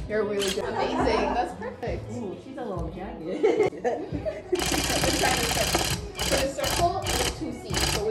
You're really good. Amazing. That's perfect. Ooh, she's a little jacket. For the circle, it's 2 seats. So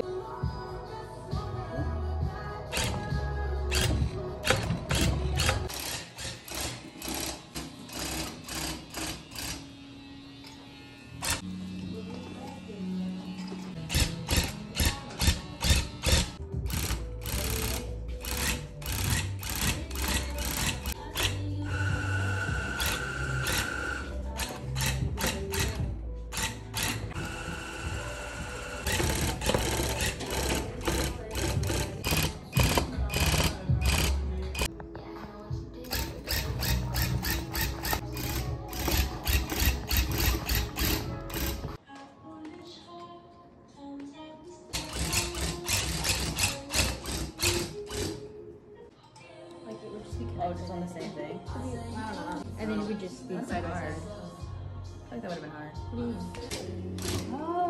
Oh, just on the same thing? I don't know. And then you would just be Side by hard. side. I think that would have been hard. What do you mean? Oh.